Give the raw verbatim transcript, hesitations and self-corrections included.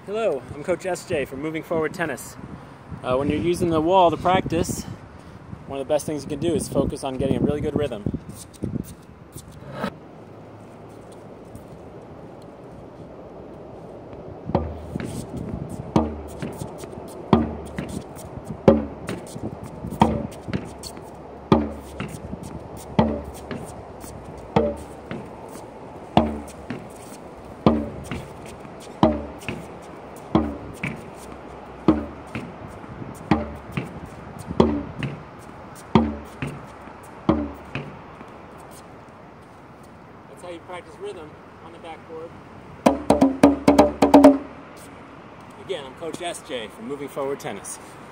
Hello, I'm Coach S J from Moving Forward Tennis. Uh, when you're using the wall to practice, one of the best things you can do is focus on getting a really good rhythm. That's how you practice rhythm on the backboard. Again, I'm Coach S J from Moving Forward Tennis.